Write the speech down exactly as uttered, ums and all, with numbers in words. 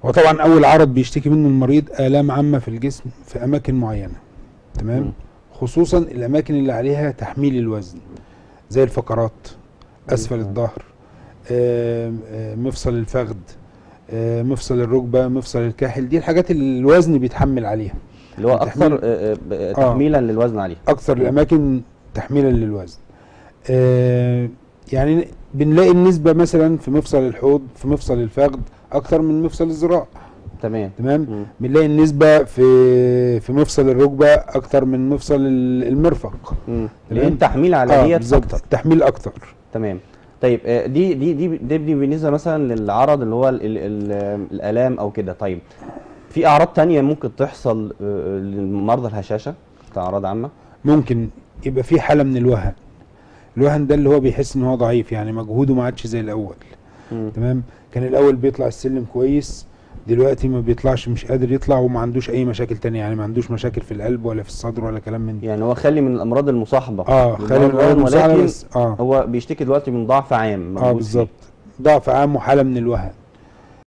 وطبعا اول عرض بيشتكي منه المريض الام عامه في الجسم في اماكن معينه، تمام. مم. خصوصا الاماكن اللي عليها تحميل الوزن، زي الفقرات، اسفل مم. الظهر، آم، آم، مفصل الفخذ، آم، مفصل الركبه، مفصل الكاحل. دي الحاجات اللي الوزن بيتحمل عليها، اللي هو تحميل اكثر آه، آه، اه تحميلا للوزن عليه. اكثر مم. الاماكن تحميلا للوزن. آه، يعني بنلاقي النسبه مثلا في مفصل الحوض، في مفصل الفخذ، اكثر من مفصل الذراع، تمام. تمام. مم. بنلاقي النسبه في في مفصل الركبه اكثر من مفصل ال- المرفق، مم. لان تمام. التحميل على اه ديت بالظبط، اكتر. التحميل اكتر. تمام. طيب آه، دي دي دي دي, دي بالنسبه مثلا للعرض اللي هو ال ال ال الالام او كده. طيب في اعراض تانية ممكن تحصل آه، لمرضى الهشاشه كاعراض عامه؟ ممكن يبقى في حاله من الوهن. الوهن ده اللي هو بيحس ان هو ضعيف، يعني مجهوده ما عادش زي الاول، مم. تمام. كان الاول بيطلع السلم كويس، دلوقتي ما بيطلعش، مش قادر يطلع، وما عندوش اي مشاكل تانية، يعني ما عندوش مشاكل في القلب ولا في الصدر ولا كلام من ده. يعني هو خالي من الامراض المصاحبه اه خالي من للمرض الأمراض الوهن، المساعدة ولكن بس اه هو بيشتكي دلوقتي من ضعف عام اه موجود فيه. بالظبط، ضعف عام وحالة من الوهن.